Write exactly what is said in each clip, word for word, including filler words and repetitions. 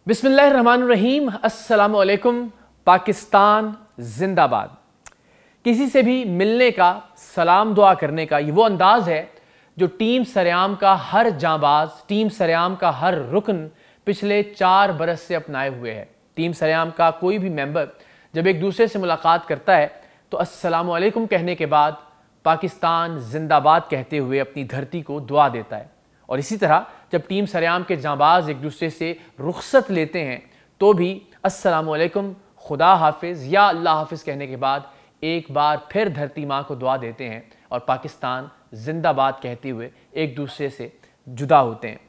बिस्मिल्लाहिर्रहमानिर्रहीम। अस्सलामु अलैकुम। पाकिस्तान जिंदाबाद। किसी से भी मिलने का, सलाम दुआ करने का ये वो अंदाज़ है जो टीम सरेआम का हर जांबाज, टीम सरेआम का हर रुकन पिछले चार बरस से अपनाए हुए है। टीम सरेआम का कोई भी मेंबर जब एक दूसरे से मुलाकात करता है तो अस्सलामु अलैकुम कहने के बाद पाकिस्तान जिंदाबाद कहते हुए अपनी धरती को दुआ देता है। और इसी तरह जब टीम सरेआम के जांबाज एक दूसरे से रुखसत लेते हैं तो भी अस्सलामु अलैकुम, खुदा हाफिज़ या अल्लाह हाफिज़ कहने के बाद एक बार फिर धरती माँ को दुआ देते हैं और पाकिस्तान जिंदाबाद कहते हुए एक दूसरे से जुदा होते हैं।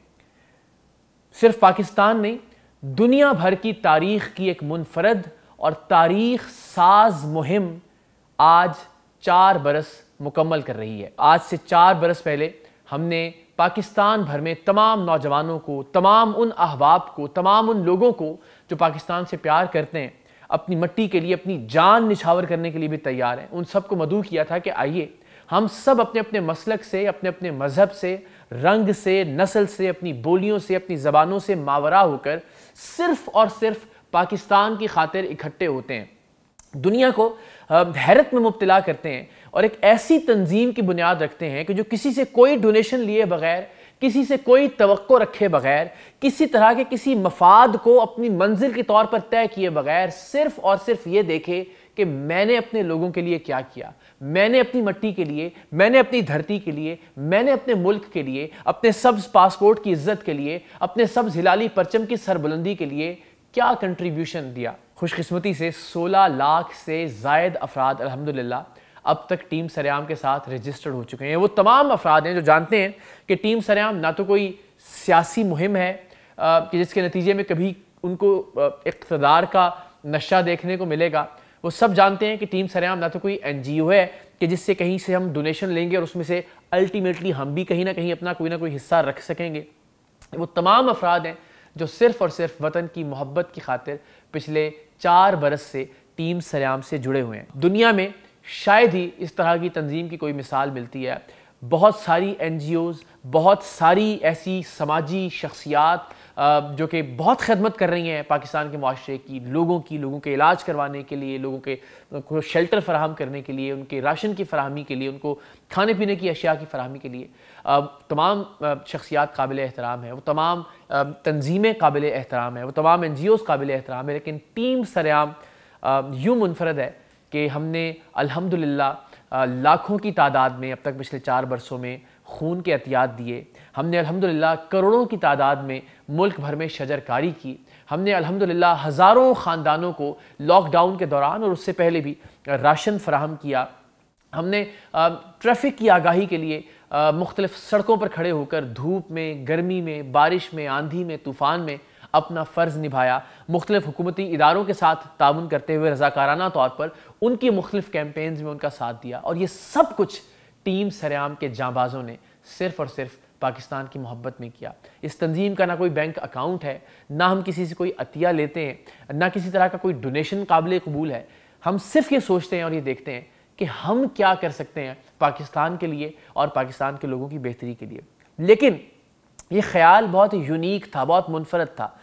सिर्फ पाकिस्तान नहीं, दुनिया भर की तारीख की एक मुनफरद और तारीख साज मुहिम आज चार बरस मुकम्मल कर रही है। आज से चार बरस पहले हमने पाकिस्तान भर में तमाम नौजवानों को, तमाम उन अहबाब को, तमाम उन लोगों को जो पाकिस्तान से प्यार करते हैं, अपनी मिट्टी के लिए अपनी जान निछावर करने के लिए भी तैयार हैं, उन सबको मदऊ किया था कि आइए हम सब अपने अपने मसलक से, अपने अपने मज़हब से, रंग से, नस्ल से, अपनी बोलियों से, अपनी ज़बानों से मावरा होकर सिर्फ़ और सिर्फ पाकिस्तान की खातिर इकट्ठे होते हैं, दुनिया को हैरत में मुब्तला करते हैं और एक ऐसी तंजीम की बुनियाद रखते हैं कि जो किसी से कोई डोनेशन लिए बगैर, किसी से कोई तवक्को रखे बगैर, किसी तरह के किसी मफाद को अपनी मंजिल के तौर पर तय किए बगैर सिर्फ और सिर्फ ये देखे कि मैंने अपने लोगों के लिए क्या किया, मैंने अपनी मिट्टी के लिए, मैंने अपनी धरती के लिए, मैंने अपने मुल्क के लिए, अपने सब्ज़ पासपोर्ट की इज्जत के लिए, अपने सब्ज़ हिलाली परचम की सरबुलंदी के लिए क्या कंट्रीब्यूशन दिया। खुशकिस्मती से सोलह लाख से ज़ायद अफराद अल्हम्दुलिल्लाह अब तक टीम सरेआम के साथ रजिस्टर्ड हो चुके हैं। वो तमाम अफराद हैं जो जानते हैं कि टीम सरेआम ना तो कोई सियासी मुहिम है कि जिसके नतीजे में कभी उनको इक़्तिदार का नशा देखने को मिलेगा। वो सब जानते हैं कि टीम सरेआम ना तो कोई एन जी ओ है कि जिससे कहीं से हम डोनेशन लेंगे और उसमें से अल्टीमेटली हम भी कहीं ना कहीं अपना कोई ना कोई हिस्सा रख सकेंगे। वो तमाम अफराद हैं जो सिर्फ़ और सिर्फ वतन की मोहब्बत की खातिर पिछले चार बरस से टीम सरेआम से जुड़े हुए हैं। दुनिया में शायद ही इस तरह की तंजीम की कोई मिसाल मिलती है। बहुत सारी एन जी ओज़, बहुत सारी ऐसी समाजी शख्सियात जो कि बहुत खिदमत कर रही हैं पाकिस्तान के माशरे की, लोगों की, लोगों के इलाज करवाने के लिए, लोगों के को शेल्टर फराहम करने के लिए, उनके राशन की फराहमी के लिए, उनको खाने पीने की अशिया की फराहमी के लिए तमाम शख्सियात काबिल एहतराम है, वो तमाम तंजीमें काबिल एहतराम है, वो तमाम एन जी ओज़ काबिल एहतराम है। लेकिन टीम सरेआम यूँ मुनफरद है कि हमने अल्हम्दुलिल्लाह लाखों की तादाद में अब तक पिछले चार बरसों में खून के अतियात दिए। हमने अल्हम्दुलिल्लाह करोड़ों की तादाद में मुल्क भर में शजरकारी की। हमने अल्हम्दुलिल्लाह हज़ारों ख़ानदानों को लॉकडाउन के दौरान और उससे पहले भी राशन फराहम किया। हमने ट्रैफिक की आगाही के लिए मुख्तलिफ सड़कों पर खड़े होकर धूप में, गर्मी में, बारिश में, आंधी में, तूफ़ान में अपना फ़र्ज़ निभाया। मुख्तलिफ हुकूमती इदारों के साथ ताउन करते हुए रज़ाकाराना तौर पर उनकी मुख्तलिफ कैंपेन्स में उनका साथ दिया। और ये सब कुछ टीम सरेआम के जांबाज़ों ने सिर्फ़ और सिर्फ पाकिस्तान की मोहब्बत में किया। इस तंजीम का ना कोई बैंक अकाउंट है, ना हम किसी से कोई अतिया लेते हैं, ना किसी तरह का कोई डोनेशन काबिल कबूल है। हम सिर्फ ये सोचते हैं और ये देखते हैं कि हम क्या कर सकते हैं पाकिस्तान के लिए और पाकिस्तान के लोगों की बेहतरी के लिए। लेकिन ये ख्याल बहुत यूनिक था, बहुत मुनफरद था।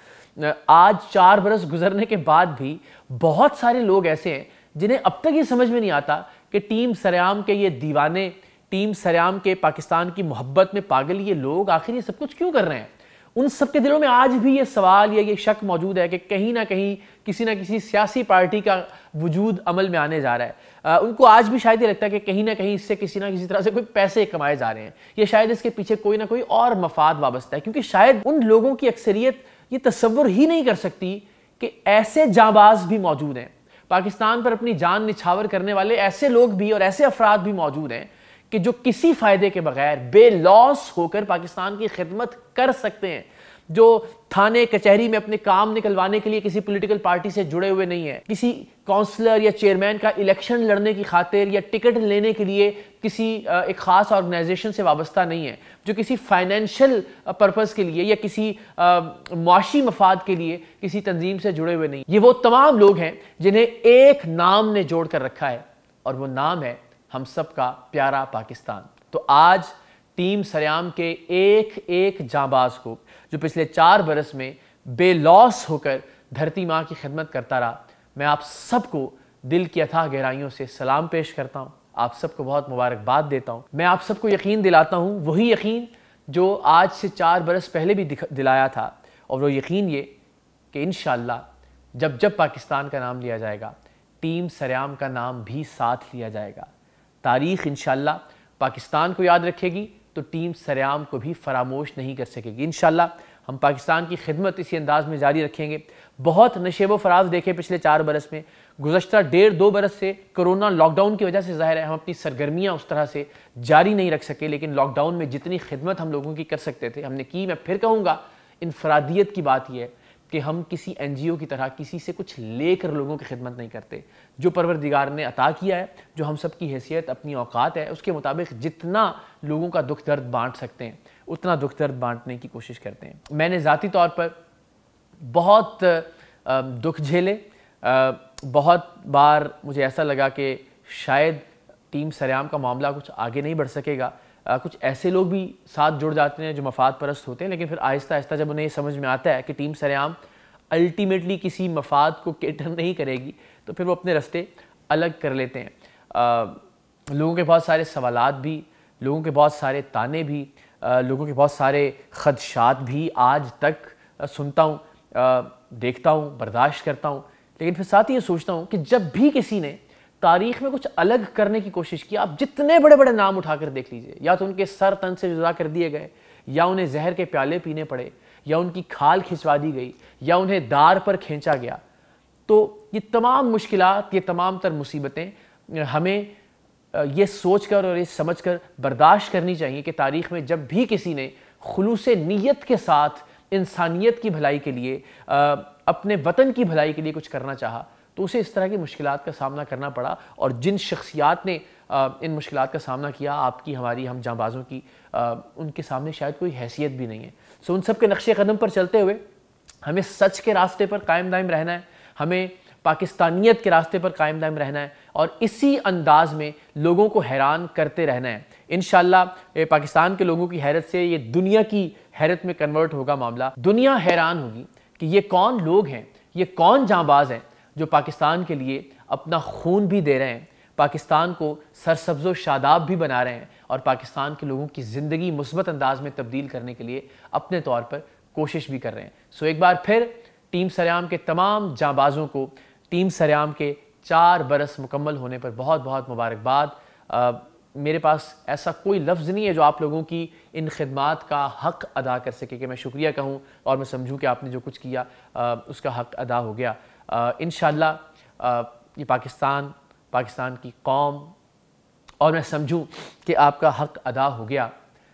आज चार बरस गुजरने के बाद भी बहुत सारे लोग ऐसे हैं जिन्हें अब तक ये समझ में नहीं आता कि टीम सरेआम के ये दीवाने, टीम सरेआम के पाकिस्तान की मोहब्बत में पागल ये लोग आखिर ये सब कुछ क्यों कर रहे हैं। उन सब के दिलों में आज भी ये सवाल या ये शक मौजूद है कि कहीं ना कहीं किसी ना किसी सियासी पार्टी का वजूद अमल में आने जा रहा है। आ, उनको आज भी शायद ये लगता है कि कहीं ना कहीं इससे किसी ना किसी तरह से कोई पैसे कमाए जा रहे हैं, या शायद इसके पीछे कोई ना कोई और मफाद वाबस्ता है। क्योंकि शायद उन लोगों की अक्सरियत ये तसव्वुर ही नहीं कर सकती कि ऐसे जांबाज भी मौजूद हैं, पाकिस्तान पर अपनी जान निछावर करने वाले ऐसे लोग भी और ऐसे अफराद भी मौजूद हैं कि जो किसी फ़ायदे के बगैर बेलॉस होकर पाकिस्तान की खिदमत कर सकते हैं, जो थाने कचहरी में अपने काम निकलवाने के लिए किसी पॉलिटिकल पार्टी से जुड़े हुए नहीं है, किसी काउंसलर या चेयरमैन का इलेक्शन लड़ने की खातिर या टिकट लेने के लिए किसी एक ख़ास ऑर्गेनाइजेशन से वाबस्ता नहीं है, जो किसी फाइनेंशियल पर्पज़ के लिए या किसी मुआशी मफाद के लिए किसी तंजीम से जुड़े हुए नहीं। ये वो तमाम लोग हैं जिन्हें एक नाम ने जोड़ कर रखा है और वो नाम है हम सब का प्यारा पाकिस्तान। तो आज टीम सरेआम के एक एक जांबाज को जो पिछले चार बरस में بے لوث ہو کر دھرتی ماں کی خدمت کرتا رہا۔ میں آپ سب کو دل کی اتھاہ گہرائیوں سے سلام پیش کرتا ہوں، آپ سب کو بہت مبارکباد دیتا ہوں۔ میں آپ سب کو یقین دلاتا ہوں، وہی یقین جو آج سے چار برس پہلے بھی دلایا تھا، اور وہ یقین یہ کہ انشاءاللہ جب جب پاکستان کا نام لیا جائے گا، ٹیم سریام کا نام بھی ساتھ لیا جائے گا۔ تاریخ انشاءاللہ پاکستان کو یاد رکھے گی تو ٹیم سریام کو بھی فراموش نہیں کر سکے گی۔ انشاءاللہ ہم پاکستان کی خدمت اسی انداز میں جاری رکھیں گے۔ بہت نشیب و فراز دیکھے پچھلے چار برس میں، گزشتہ ڈیڑھ دو برس سے کرونا لاک ڈاؤن کی وجہ سے ظاہر ہے ہم اپنی سرگرمیاں اس طرح سے جاری نہیں رکھ سکے، لیکن لاک ڈاؤن میں جتنی خدمت ہم لوگوں کی کر سکتے تھے ہم نے کی۔ میں پھر کہوں گا، انفرادیت کی بات یہ ہے کہ ہم کسی این جی او کی طرح کسی سے کچھ لے کر لوگوں کی خدمت نہیں کرتے۔ جو پروردگار نے عطا کیا ہے، جو ہم سب کی حیثیت اپنی اوقات ہے، اس کے مطابق جتنا لوگوں کا دکھ درد بانٹ سکتے ہیں اتنا دکھ درد بانٹنے کی کوشش کرتے ہیں۔ میں نے ذاتی طور پر بہت دکھ جھیلے، بہت بار مجھے ایسا لگا کہ شاید ٹیم سریام کا معاملہ کچھ آگے نہیں بڑھ سکے گا۔ کچھ ایسے لوگ بھی ساتھ جڑ جاتے ہیں جو مفاد پرست ہوتے ہیں، لیکن پھر آہستہ آہستہ جب انہیں یہ سمجھ میں آتا ہے کہ ٹیم سریام الٹیمیٹلی کسی مفاد کو کیٹر نہیں کرے گی تو پھر وہ اپنے رستے الگ کر لیتے ہیں۔ لوگوں کے بہت سارے سوالات بھی، لوگوں کے بہت سارے تانے بھی، لوگوں کے بہت سارے خدشات بھی آج تک سنتا ہوں، دیکھتا ہوں، برداشت کرتا ہوں، لیکن پھر ساتھ ہی یہ سوچتا ہوں کہ جب بھی کسی نے تاریخ میں کچھ الگ کرنے کی کوشش کی، آپ جتنے بڑے بڑے نام اٹھا کر دیکھ لیجئے، یا تو ان کے سر تن سے جدا کر دیے گئے، یا انہیں زہر کے پیالے پینے پڑے، یا ان کی کھال کھنچوا دی گئی، یا انہیں دار پر کھینچا گیا، تو یہ تمام مشکلات، یہ تمام تر مصیبتیں ہمیں یہ سوچ کر اور یہ سمجھ کر برداشت کرنی چاہیے کہ تاریخ میں جب بھی کسی نے خلوص نیت کے ساتھ انسانیت کی بھلائی کے لیے، اپنے وطن کی بھلائی کے لیے کچھ کرنا چاہا تو اسے اس طرح کی مشکلات کا سامنا کرنا پڑا، اور جن شخصیات نے ان مشکلات کا سامنا کیا، آپ کی، ہماری، ہم جاں بازوں کی، ان کے سامنے شاید کوئی حیثیت بھی نہیں ہے۔ سو ان سب کے نقش قدم پر چلتے ہوئے ہمیں سچ کے راستے پر قائم دائم رہنا ہے، ہمیں پاکستانیت کے راستے پر قائم دائم رہنا ہے، اور اسی انداز میں لوگوں کو حیران کرتے رہنا ہے۔ انشاءاللہ پاکستان کے لوگوں کی حیرت سے یہ دنیا کی حیرت میں کنورٹ ہوگا معاملہ۔ دنیا حیران ہوگی کہ یہ کون لوگ ہیں، یہ کون جاں باز ہیں جو پاکستان کے لیے اپنا خون بھی دے رہے ہیں، پاکستان کو سرسبز و شاداب بھی بنا رہے ہیں، اور پاکستان کے لوگوں کی زندگی مثبت انداز میں تبدیل کرنے کے لیے اپنے طور پر کوشش بھی کر رہے ہیں۔ سو ایک بار پھر ٹیم سریام کے تمام جاں بازوں کو ٹیم سریام کے چار برس مکمل ہونے پر بہت بہت مبارکباد۔ میرے پاس ایسا کوئی لفظ نہیں ہے جو آپ لوگوں کی ان خدمات کا حق ادا کر سکے کہ میں شکریہ کہوں اور میں سمجھوں کہ آپ نے جو کچھ کیا اس کا حق ادا ہو گیا۔ انشاءاللہ یہ پاکستان، پاکستان کی قوم، اور میں سمجھوں کہ آپ کا حق ادا ہو گیا۔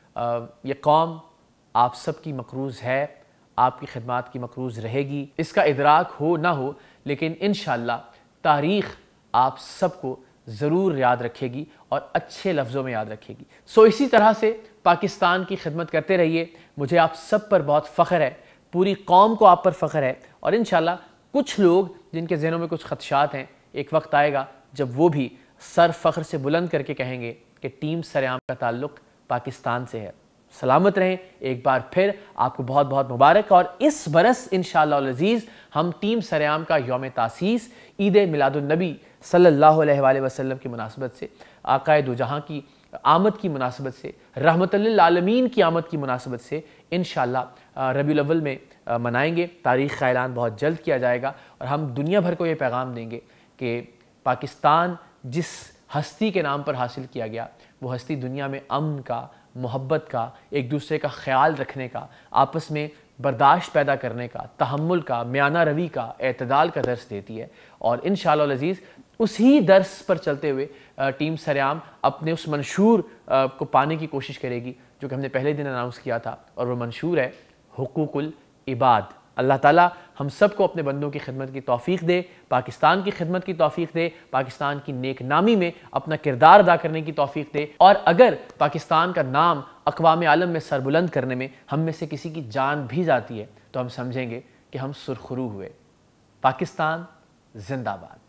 یہ قوم آپ سب کی مقروض ہے، آپ کی خدمات کی مقروض رہے گی، اس کا ادراک ہو نہ ہو، لیکن انشاءاللہ تاریخ آپ سب کو ضرور یاد رکھے گی اور اچھے لفظوں میں یاد رکھے گی۔ سو اسی طرح سے پاکستان کی خدمت کرتے رہیے۔ مجھے آپ سب پر بہت فخر ہے، پوری قوم کو آپ پر فخر ہے، اور انشاءاللہ کچھ لوگ جن کے ذہنوں میں کچھ خدشات ہیں، ایک وقت آئے گا جب وہ بھی سر فخر سے بلند کر کے کہیں گے کہ ٹیم سریام کا تعلق پاکستان سے ہے۔ سلامت رہیں، ایک بار پھر آپ کو بہت بہت مبارک، اور اس برس انشاءاللہ العزیز ہم ٹیم سریام کا یوم تاسیس عید میلاد النبی صلی اللہ علیہ وآلہ وسلم کی مناسبت سے، آقائے دو جہاں کی آمد کی مناسبت سے، رحمت للعالمین کی آمد کی مناسبت سے انشاءاللہ ربیع الاول میں منائیں گے۔ تاریخ کا اعلان بہت جلد کیا جائے گا، اور ہم دنیا بھر کو یہ پیغام دیں گے کہ پاکستان جس ہستی کے نام پر حاصل کیا گیا، وہ ہستی دنیا میں امن کا، محبت کا، ایک دوسرے کا خیال رکھنے کا، آپس میں برداشت پیدا کرنے کا، تحمل کا، میانہ روی کا، اعتدال کا درس دیتی ہے، اور انشاءاللہ العزیز اسی درس پر چلتے ہوئے ٹیم سریام اپنے اس منشور کو پانے کی کوشش کرے گی جو کہ ہم نے پہلے دن اناؤنس کیا تھا، اور وہ منشور ہے حقوق العباد۔ اللہ تعالیٰ ہم سب کو اپنے بندوں کی خدمت کی توفیق دے، پاکستان کی خدمت کی توفیق دے، پاکستان کی نیک نامی میں اپنا کردار ادا کرنے کی توفیق دے، اور اگر پاکستان کا نام اقوام عالم میں سربلند کرنے میں ہم میں سے کسی کی جان بھی جاتی ہے تو ہم سمجھیں گے کہ ہم سرخرو ہوئے۔ پاکستان زندہ باد۔